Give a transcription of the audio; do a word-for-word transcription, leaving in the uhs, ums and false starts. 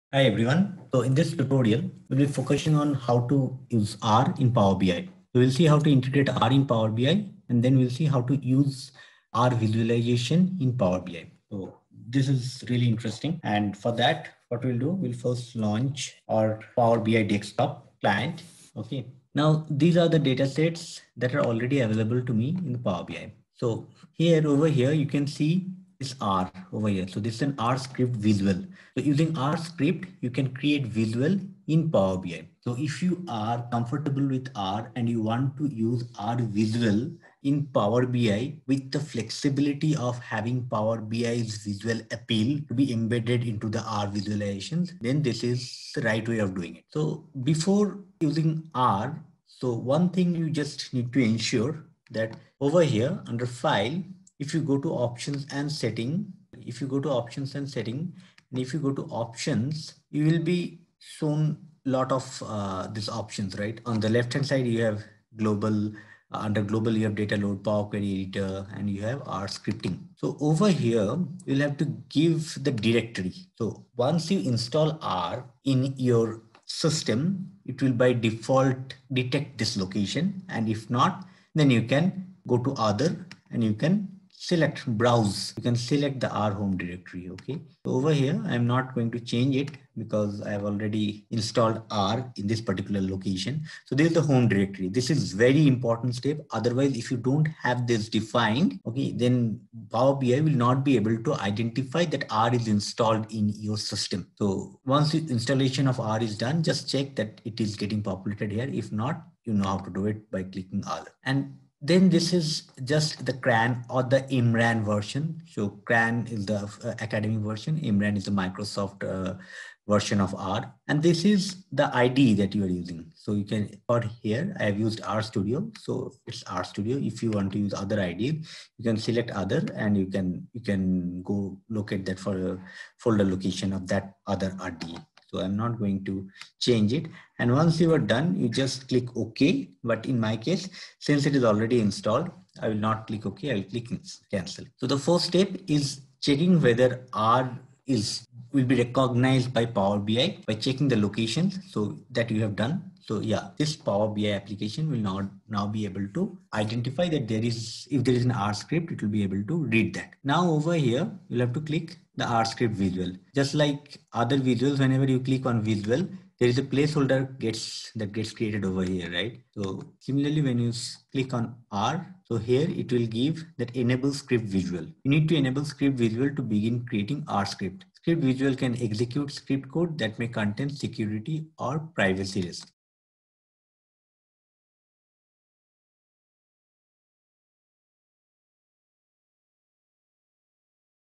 Hi everyone. So in this tutorial, we'll be focusing on how to use R in Power B I. So we'll see how to integrate R in Power B I, and then we'll see how to use R visualization in Power B I. So this is really interesting. And for that, what we'll do, we'll first launch our Power B I desktop client. Okay. Now these are the data sets that are already available to me in the Power B I. So here over here, you can see this R over here. So this is an R script visual. So using R script, you can create visual in Power B I. So if you are comfortable with R and you want to use R visual in Power B I with the flexibility of having Power B I's visual appeal to be embedded into the R visualizations, then this is the right way of doing it. So before using R, so one thing you just need to ensure that over here under file, if you go to options and setting, if you go to options and setting, and if you go to options, you will be shown a lot of uh, these options, right? On the left hand side, you have global. Uh, under global, you have data load, Power Query editor, and you have R scripting. So over here, you'll have to give the directory. So once you install R in your system, it will by default detect this location. And if not, then you can go to other and you can select browse. You can select the R home directory. Okay. So over here, I'm not going to change it because I have already installed R in this particular location. So this is the home directory. This is very important step. Otherwise, if you don't have this defined, okay, then Power B I will not be able to identify that R is installed in your system. So once the installation of R is done, just check that it is getting populated here. If not, you know how to do it by clicking other. And then this is just the CRAN or the Imran version. So CRAN is the uh, academic version. Imran is the Microsoft uh, version of R. And this is the I D E that you are using. So you can, or here I have used RStudio. So it's RStudio. If you want to use other I D E, you can select other and you can, you can go locate that for a folder location of that other R D E. So I'm not going to change it. And once you are done, you just click OK. But in my case, since it is already installed, I will not click OK. I will click cancel. So the first step is checking whether R is will be recognized by Power B I by checking the locations. So that you have done. So yeah, this Power B I application will now, now be able to identify that there is, if there is an R script, it will be able to read that. Now over here, you'll have to click the R script visual. Just like other visuals, whenever you click on visual, there is a placeholder gets that gets created over here, right? So similarly, when you click on R, so here it will give that enable script visual. You need to enable script visual to begin creating R script. Script visual can execute script code that may contain security or privacy risk.